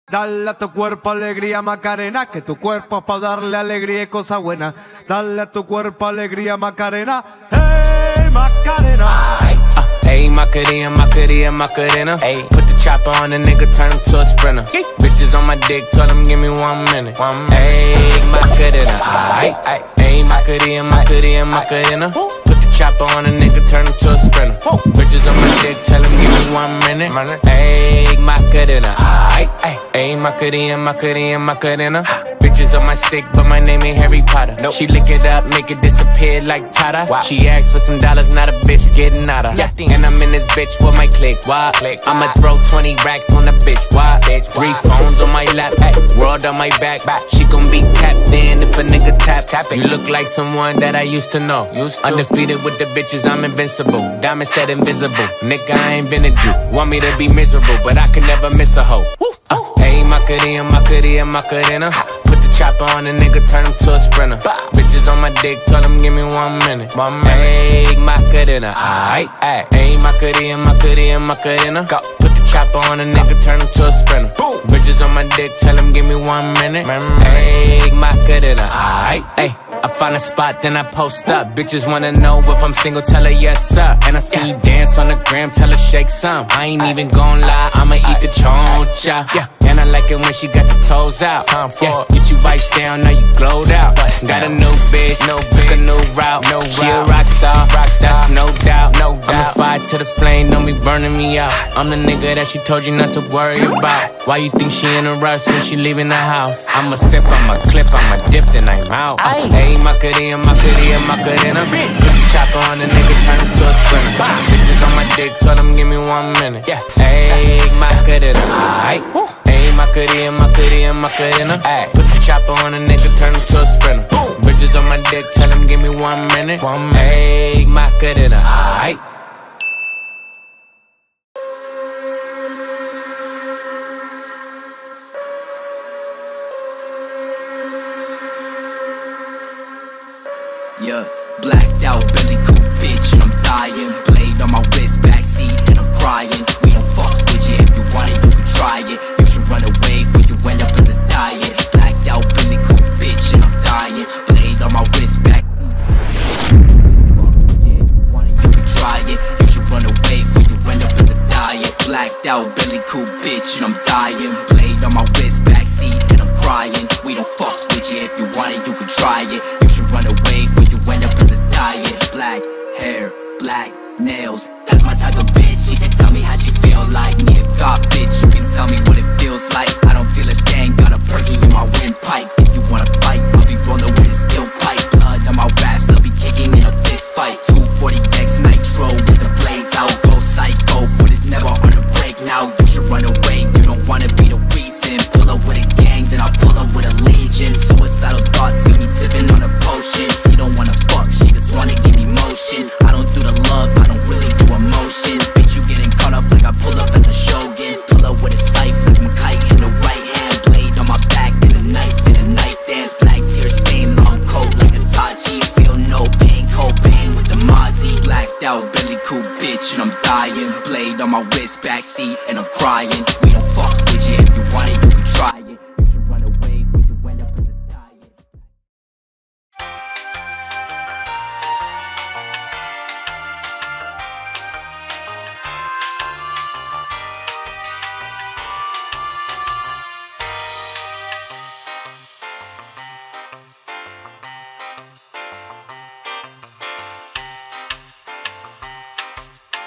Dale a tu cuerpo alegría, Macarena, que tu cuerpo es para darle alegría y cosas buenas. Dale a tu cuerpo alegría, Macarena. Hey, Macarena. Ayy, Macarena, Macarena, Macarena. Ayy, put the chopper on the nigga, turn him to a sprinter. Bitches on my dick, tell him give me 1 minute. Ayy, Macarena. Ayy, Macarena, Macarena, Macarena. Put the chopper on a nigga, turn him to a sprinter. Bitches on my dick, tell him give me 1 minute. Ayy, Macarena. Ayy, Macarena, Macarena, Macarena. Bitches on my stick, but my name ain't Harry Potter. Nope. She lick it up, make it disappear like Tata. Wow. She asked for some dollars, not a bitch getting out of. Yeah. And I'm in this bitch for my click. Why? I'ma throw 20 racks on the bitch. Why? 3 phones on my lap, world on my back. She gon' be tapped in if a nigga tap it. You look like someone that I used to know. Undefeated with the bitches, I'm invincible. Diamond said invisible. Nigga, I ain't been a Jew. Want me to be miserable, but I can never miss a hoe. Ayy, Macarena, Macarena, Macarena. Put the chopper on a nigga, turn him to a sprinter. Bitches on my dick, tell him give me 1 minute. Ayy, Macarena. Ayy, Macarena, Macarena, Macarena. Put the chopper on a nigga, turn him to a sprinter. Bitches on my dick, tell him give me 1 minute. Ayy, Macarena. Ayy, I find a spot, then I post up. Bitches wanna know if I'm single, tell her yes sir. And I see you dance on the gram, tell her shake some. I ain't even gon' lie, I'ma eat the choncha. And I like it when she got the toes out. Get you bites down, now you glowed out. Got a new bitch, took a new route. She a rock star, that's no doubt. I'm a fire to the flame, don't be burning me out. I'm the nigga that she told you not to worry about. Why you think she in a rush when she leaving the house? I'ma sip, I'ma clip, I'ma dip, then I'm out. Ayy, Macarena, Macarena, Macarena. Put the chopper on the nigga, turn him to a sprinter. Bitches on my dick, tell them give me 1 minute. Ayy, Macarena. Ayy, Macarena, Macarena, Macarena. Put the chopper on a nigga, turn him to a sprinter. Bitches on my dick, tell him give me 1 minute. Ayy, Macarena. Yeah, blacked out, belly coupe, bitch, and I'm dying. Blade on my wrist, backseat, and I'm crying. We don't fuck with you, if you want it, you can try it. You should run away before you end up as a diet. Blacked out, belly coupe, bitch, and I'm dying. Blade on my wrist, backseat. You can try it. You should run away before you end up as a diet. Blacked out, belly coupe, bitch, and I'm dying. Blade on my wrist, backseat, and I'm crying. We don't fuck with you, if you want it, you can try it. You should run away before you end up as a diet. Black hair, black nails, that's my type of bitch. She should tell me how she feel like. Need a god bitch, you can tell me what it feels like. I don't feel a thing, got a perky in my windpipe. If you wanna fight, I'll be rolling with a steel pipe. Blood on my raps, I'll be kicking in a fist fight. 240X nitro with the blades out. Go psycho, foot is never on a break now. You should run away, you don't wanna be the reason. Pull up with a gang, then I'll pull up with a legion. Suicidal thoughts got me tipping on a potion. She don't wanna fuck, she just wanna give me motion. I don't do the love, I don't really do emotion. Bitch, you getting caught up like I pull up as a shogun. Pull up with a scythe like I'm kite in the right hand. Blade on my back and a knife dance. Like tear stain, long coat like a Tachi. Feel no pain, cold pain with the Mozzie. Blacked out, belly coupe, bitch, and I'm dying. Blade on my wrist, backseat, and I'm crying. We don't